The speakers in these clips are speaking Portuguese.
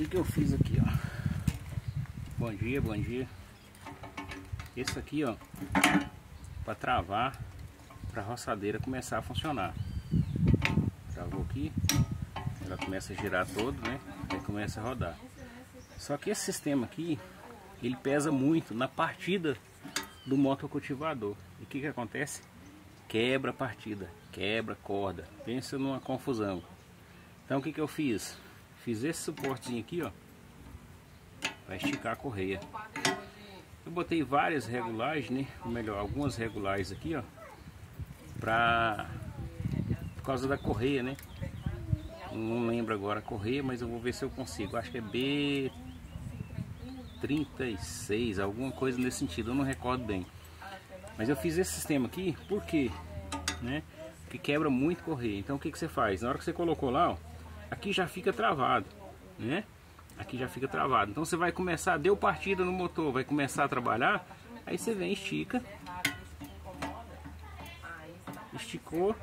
que eu fiz aqui, ó. Bom dia, bom dia. Esse aqui, ó, para travar, para a roçadeira começar a funcionar. Travou aqui, ela começa a girar todo, né? Aí começa a rodar. Só que esse sistema aqui, ele pesa muito na partida do motocultivador. E o que acontece? Quebra a partida, quebra corda. Pensa numa confusão. Então o que eu fiz? Fiz esse suportezinho aqui, ó, para esticar a correia. Eu botei várias regulagens, né? Ou melhor, algumas regulagens aqui, ó, por causa da correia, né? Não lembro agora a correia, mas eu vou ver se eu consigo. Acho que é B36, alguma coisa nesse sentido, eu não recordo bem. Mas eu fiz esse sistema aqui, por quê? Né? Porque quebra muito correia. Então o que você faz? Na hora que você colocou lá, ó, aqui já fica travado, né? Aqui já fica travado. Então você vai começar, deu partida no motor, vai começar a trabalhar, aí você vem, estica, esticou,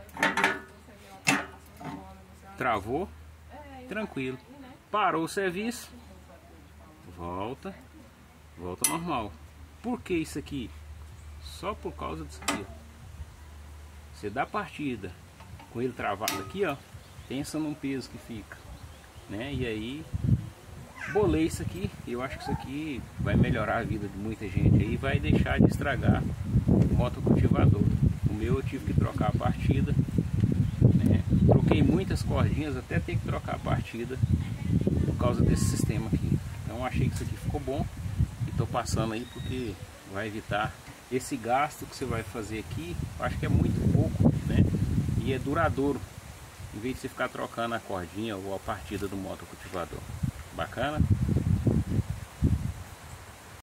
travou, tranquilo. Parou o serviço, volta normal. Por que isso aqui? Só por causa disso aqui, ó. Você dá partida com ele travado aqui, ó, pensa num peso que fica, né? E aí bolei isso aqui. Eu acho que isso aqui vai melhorar a vida de muita gente aí, vai deixar de estragar o motocultivador. O meu eu tive que trocar a partida, né? Troquei muitas cordinhas até ter que trocar a partida por causa desse sistema aqui. Então eu achei que isso aqui ficou bom e tô passando aí porque vai evitar esse gasto que você vai fazer aqui. Eu acho que é muito pouco, né? E é duradouro, em vez de você ficar trocando a cordinha ou a partida do motocultivador. Bacana?